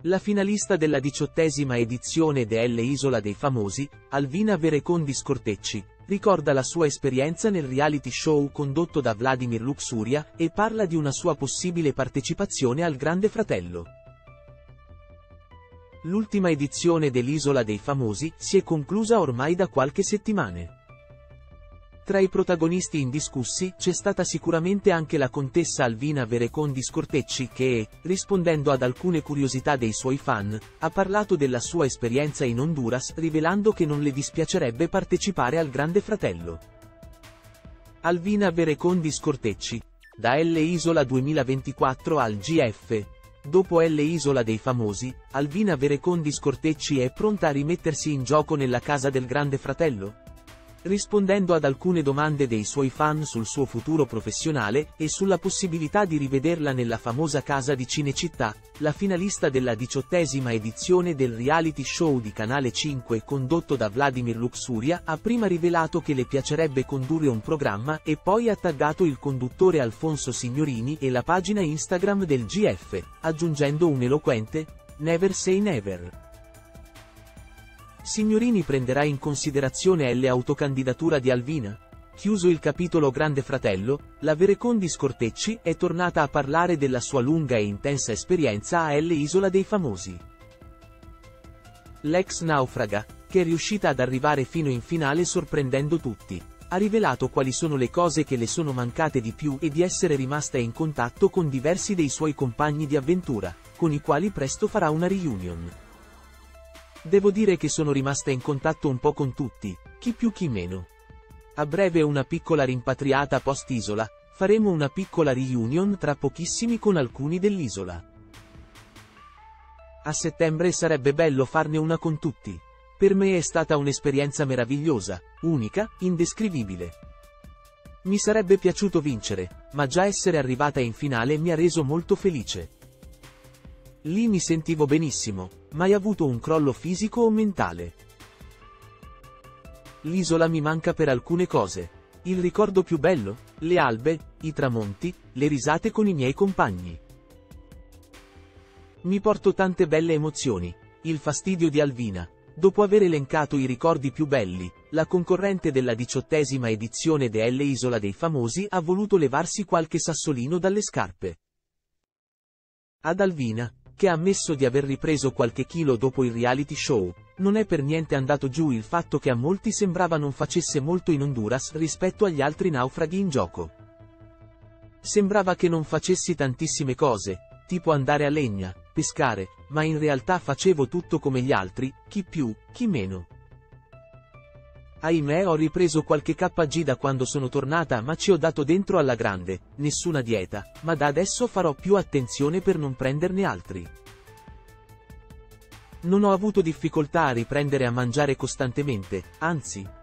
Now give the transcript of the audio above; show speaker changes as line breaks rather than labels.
La finalista della 18ª edizione delle Isola dei Famosi, Alvina Verecondi Scortecci, ricorda la sua esperienza nel reality show condotto da Vladimir Luxuria e parla di una sua possibile partecipazione al Grande Fratello. L'ultima edizione dell'Isola dei Famosi si è conclusa ormai da qualche settimana. Tra i protagonisti indiscussi c'è stata sicuramente anche la contessa Alvina Verecondi Scortecci che, rispondendo ad alcune curiosità dei suoi fan, ha parlato della sua esperienza in Honduras rivelando che non le dispiacerebbe partecipare al Grande Fratello. Alvina Verecondi Scortecci. Da L Isola 2024 al GF. Dopo L Isola dei Famosi, Alvina Verecondi Scortecci è pronta a rimettersi in gioco nella casa del Grande Fratello? Rispondendo ad alcune domande dei suoi fan sul suo futuro professionale e sulla possibilità di rivederla nella famosa casa di Cinecittà, la finalista della 18ª edizione del reality show di Canale 5 condotto da Vladimir Luxuria ha prima rivelato che le piacerebbe condurre un programma e poi ha taggato il conduttore Alfonso Signorini e la pagina Instagram del GF, aggiungendo un eloquente "Never say never". Signorini prenderà in considerazione l'autocandidatura di Alvina? Chiuso il capitolo Grande Fratello, la Verecondi Scortecci è tornata a parlare della sua lunga e intensa esperienza a L Isola dei Famosi. L'ex naufraga, che è riuscita ad arrivare fino in finale sorprendendo tutti, ha rivelato quali sono le cose che le sono mancate di più e di essere rimasta in contatto con diversi dei suoi compagni di avventura, con i quali presto farà una reunion. Devo dire che sono rimasta in contatto un po' con tutti, chi più chi meno. A breve una piccola rimpatriata post-isola, faremo una piccola reunion tra pochissimi con alcuni dell'isola. A settembre sarebbe bello farne una con tutti. Per me è stata un'esperienza meravigliosa, unica, indescrivibile. Mi sarebbe piaciuto vincere, ma già essere arrivata in finale mi ha reso molto felice. Lì mi sentivo benissimo, mai avuto un crollo fisico o mentale. L'isola mi manca per alcune cose. Il ricordo più bello? Le albe, i tramonti, le risate con i miei compagni. Mi porto tante belle emozioni. Il fastidio di Alvina. Dopo aver elencato i ricordi più belli, la concorrente della 18ª edizione delle Isola dei Famosi ha voluto levarsi qualche sassolino dalle scarpe. Ad Alvina, che ha ammesso di aver ripreso qualche chilo dopo il reality show, non è per niente andato giù il fatto che a molti sembrava non facesse molto in Honduras rispetto agli altri naufraghi in gioco. Sembrava che non facessi tantissime cose, tipo andare a legna, pescare, ma in realtà facevo tutto come gli altri, chi più, chi meno. Ahimè ho ripreso qualche kg da quando sono tornata ma ci ho dato dentro alla grande, nessuna dieta, ma da adesso farò più attenzione per non prenderne altri. Non ho avuto difficoltà a riprendere a mangiare costantemente, anzi,